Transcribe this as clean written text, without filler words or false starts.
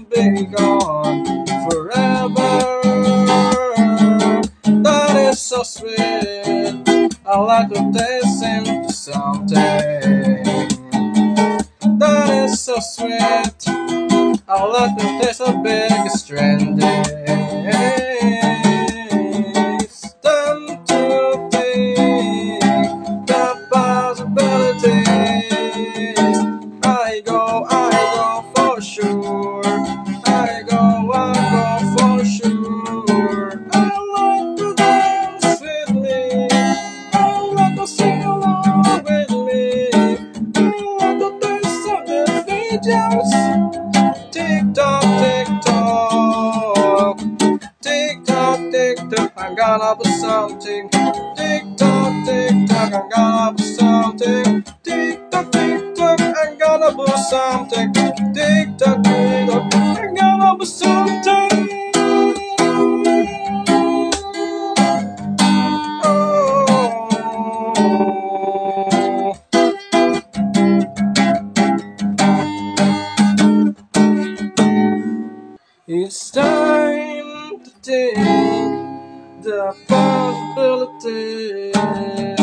be gone forever. That is so sweet. I like to taste into something. That is so sweet. I like to taste a big stranding. Time to think the possibilities. I go for sure. I go for sure. I like to dance with me. I like to sing along with me. I like to dance on the videos. Tick tock, tick tock, tick tock. I'm gonna put something. Tick tock, I'm gonna put something. Tick tock, I'm gonna put something. Tick tock, I'm gonna put something. Oh. It's time to think the possibilities.